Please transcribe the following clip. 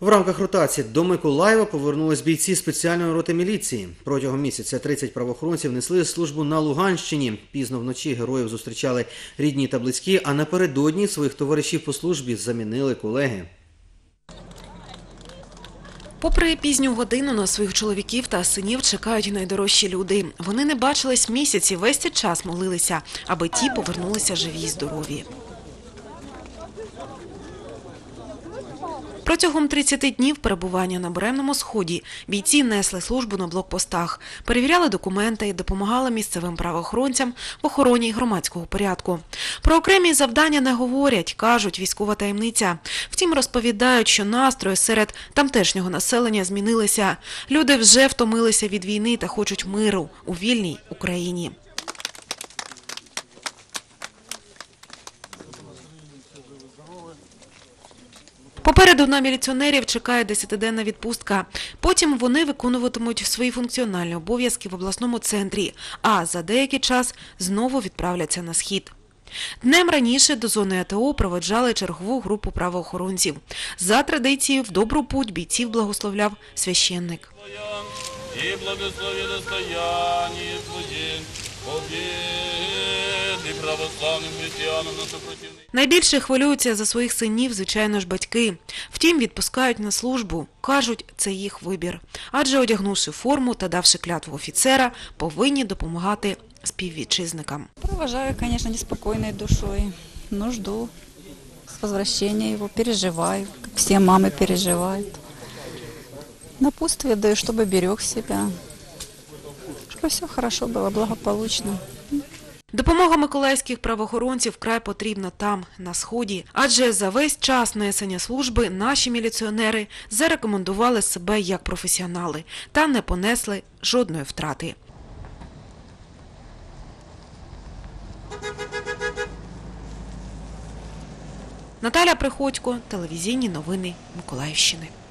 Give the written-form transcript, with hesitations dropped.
В рамках ротації до Миколаєва повернулись бійці спеціальної роти міліції. Протягом місяця 30 правоохоронців несли службу на Луганщині. Пізно вночі героїв зустрічали рідні та близькі, а напередодні своїх товаришів по службі замінили колеги. Попри пізню годину на своїх чоловіків та синів чекають найдорожчі люди. Вони не бачились місяці, весь цей час молилися, аби ті повернулися живі й здорові. Протягом 30 днів перебування на Буремному Сході бійці несли службу на блокпостах, перевіряли документи і допомагали місцевим правоохоронцям в охороні громадського порядку. Про окремі завдання не говорять, кажуть, військова таємниця. Втім, розповідають, що настрої серед тамтешнього населення змінилися. Люди вже втомилися від війни та хочуть миру у вільній Україні. Попереду на міліціонерів чекає 10-денна відпустка. Потім вони виконуватимуть свої функціональні обов'язки в обласному центрі, а за деякий час знову відправляться на схід. Днем раніше до зони АТО проведжали чергову групу правоохоронців. За традицією в добру путь бійців благословляв священник. И благослови достояние Твоє, побєди православним християнам на супротивних. Найбільше хвилюються за своїх синів, звичайно ж, батьки. Втім, відпускають на службу. Кажуть, це їх вибір. Адже одягнувши форму та давши клятву офіцера, повинні допомагати співвітчизникам. Провожаю, конечно, неспокойной душой, но жду с возвращения его, переживаю, как все мамы переживают. Напутствие даю, чтобы берег себя, чтобы все хорошо было, благополучно. Допомога миколаївських правоохоронців вкрай потрібна там, на Сході. Адже за весь час несення служби наші міліціонери зарекомендували себе як професіонали та не понесли жодної втрати. Наталя Приходько, телевізійні новини Миколаївщини.